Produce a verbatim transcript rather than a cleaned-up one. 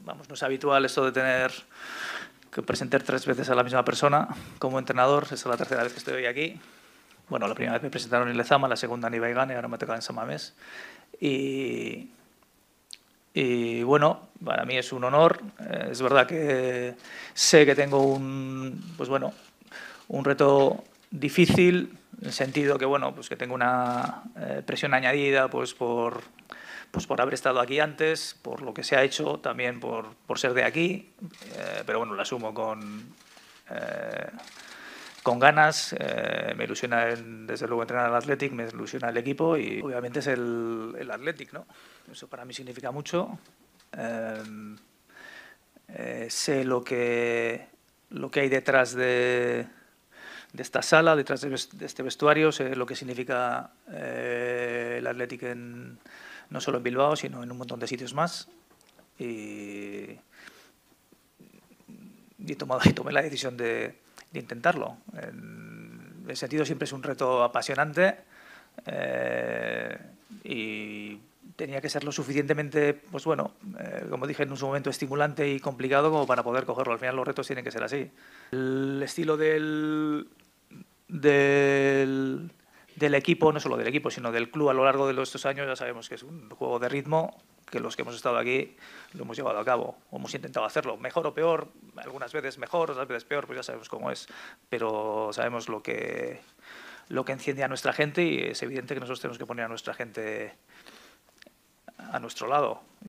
vamos, no es habitual esto de tener que presentar tres veces a la misma persona como entrenador. Esta es la tercera vez que estoy hoy aquí. Bueno, la primera vez me presentaron en Lezama, la segunda en Ibaigane, ahora me toca en San Mamés. Y, y bueno, para mí es un honor. Eh, es verdad que sé que tengo un, pues bueno, un reto difícil, en el sentido que, bueno, pues que tengo una eh, presión añadida pues por, pues por haber estado aquí antes, por lo que se ha hecho, también por, por ser de aquí, eh, pero bueno, lo asumo con, eh, con ganas. Eh, me ilusiona, el, desde luego, entrenar al Athletic, me ilusiona el equipo y obviamente es el, el Athletic, ¿no? Eso para mí significa mucho. Eh, eh, sé lo que, lo que hay detrás de, de esta sala, detrás de, de este vestuario, sé lo que significa eh, el Athletic en, no solo en Bilbao, sino en un montón de sitios más. Y, y, he tomado, y tomé la decisión de, de intentarlo. En el sentido siempre es un reto apasionante eh, y tenía que ser lo suficientemente, pues bueno, eh, como dije en un momento, estimulante y complicado como para poder cogerlo. Al final los retos tienen que ser así. El estilo del, del, del equipo, no solo del equipo, sino del club a lo largo de estos años, ya sabemos que es un juego de ritmo, que los que hemos estado aquí lo hemos llevado a cabo, o hemos intentado hacerlo, mejor o peor, algunas veces mejor, otras veces peor, pues ya sabemos cómo es, pero sabemos lo que, lo que enciende a nuestra gente y es evidente que nosotros tenemos que poner a nuestra gente a nuestro lado.